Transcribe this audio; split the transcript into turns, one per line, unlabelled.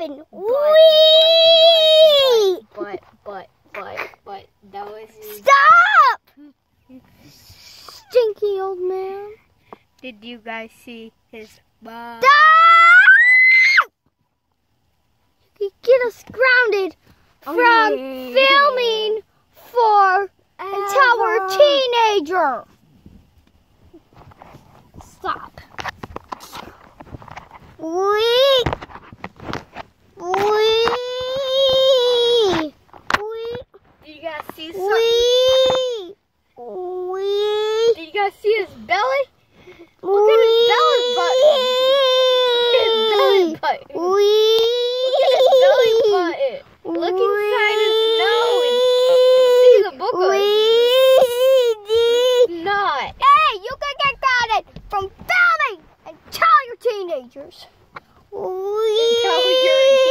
stopping. Wee!
But, that was...
Stop! Stinky old man.
Did you guys see his butt?
Stop! You could get us grounded from filming for until we're teenager. Stop. Wee!
Did you guys see something? Did you guys see his belly? Look at his belly button. Look at his belly button. Look at his belly button. Look inside his nose. See the boogers. It's not.
Hey, you can get grounded from filming until you're teenagers.
Until you're